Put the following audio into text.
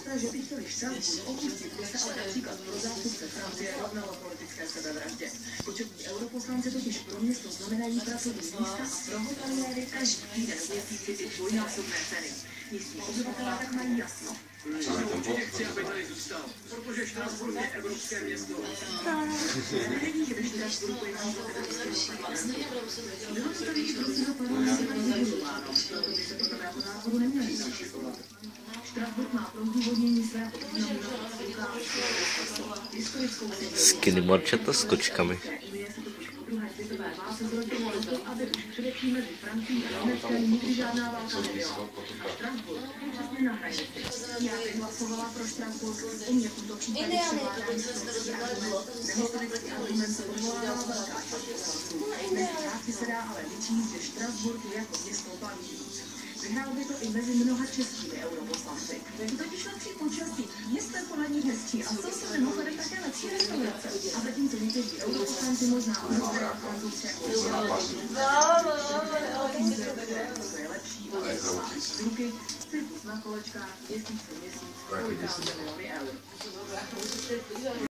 Debata, že by chtěli Štrasburk opustit, by se ale například pro zástupce Francie rovnalo politické sebevraždě. Početní europoslanci totiž pro město znamenají pracovní místa a pro hoteliéry každý týden měsíci i dvojnásobné ceny. Místní obyvatelé tak mají jasno. Určitě chci, aby tady zůstal, protože Štrasburk je evropské město. Není, že ve Štrasburku je místo evropského parlamentu. Bylo to tady i Evropského parlamentu nevybudováno, proto by se podle mého názoru neměli zašifrovat. Štrasburk má pro zdůvodnění svého významu historickou Skinny morčata s kočkami. druhé světové válce zrodilo to, aby už především mezi Francií a Německem nikdy žádná válka nebyla. A Štrasburk je přesně na hranici. Já bych hlasovala pro Štrasburk, u mě v útočí tady převládání historický argument. Nehistorický argument se odvolává velká část poslanců. Mezi části se dá ale vyčíst, že Štrasburk je jako město baví. Vyhrál by to i mezi mnoha českými europoslanci. Totiž lepší počasí, město je polední hezčí a jsou se mimochodem také lepší restaurace. A zatímco někteří europoslanci možná udělají francouzské to je lepší, ale z ruky, cirkus na kolečkách, měsíc co měsíc, 50 miliony eur.